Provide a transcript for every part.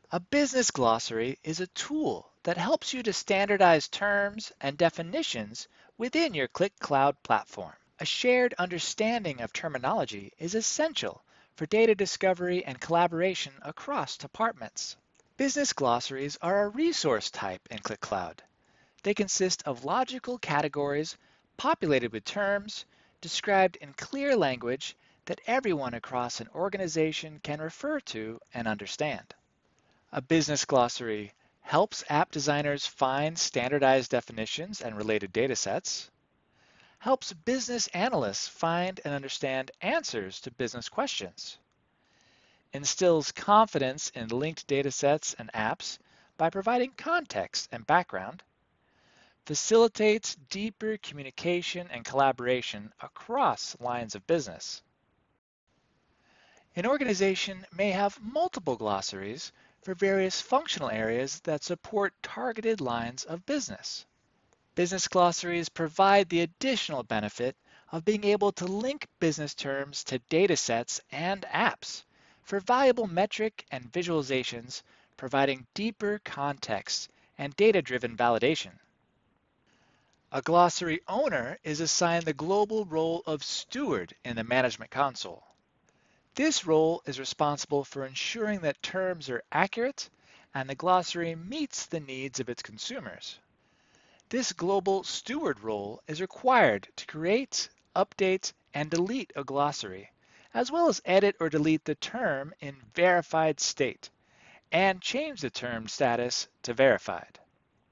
A business glossary is a tool that helps you to standardize terms and definitions within your Qlik Cloud platform. A shared understanding of terminology is essential for data discovery and collaboration across departments. Business glossaries are a resource type in Qlik Cloud. They consist of logical categories populated with terms described in clear language that everyone across an organization can refer to and understand. A business glossary helps app designers find standardized definitions and related datasets, helps business analysts find and understand answers to business questions, instills confidence in linked datasets and apps by providing context and background, facilitates deeper communication and collaboration across lines of business. An organization may have multiple glossaries for various functional areas that support targeted lines of business. Business glossaries provide the additional benefit of being able to link business terms to datasets and apps for valuable metric and visualizations, providing deeper context and data-driven validation. A glossary owner is assigned the global role of steward in the management console. This role is responsible for ensuring that terms are accurate and the glossary meets the needs of its consumers. This global steward role is required to create, update, and delete a glossary, as well as edit or delete the term in verified state, and change the term status to verified.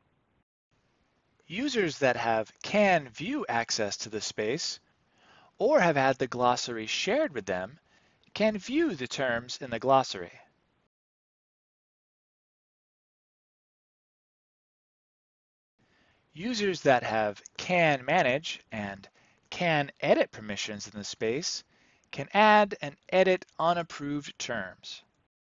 Users that have can view access to the space or have had the glossary shared with them can view the terms in the glossary. Users that have can manage and can edit permissions in the space can add and edit unapproved terms.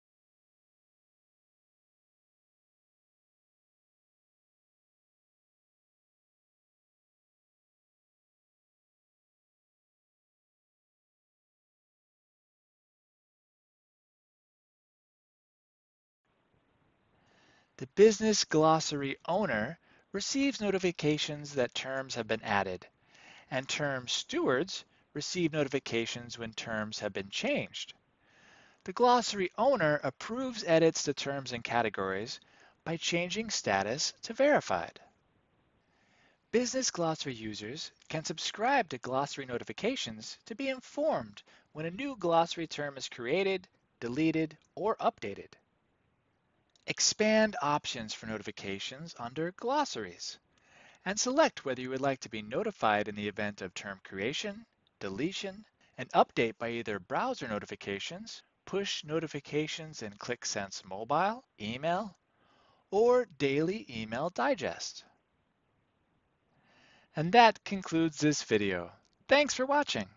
The business glossary owner receives notifications that terms have been added, and term stewards receive notifications when terms have been changed. The glossary owner approves edits to terms and categories by changing status to verified. Business glossary users can subscribe to glossary notifications to be informed when a new glossary term is created, deleted, or updated. Expand options for notifications under glossaries, and select whether you would like to be notified in the event of term creation, deletion, and update by either browser notifications, push notifications in Qlik Sense Mobile, email, or daily email digest. And that concludes this video. Thanks for watching.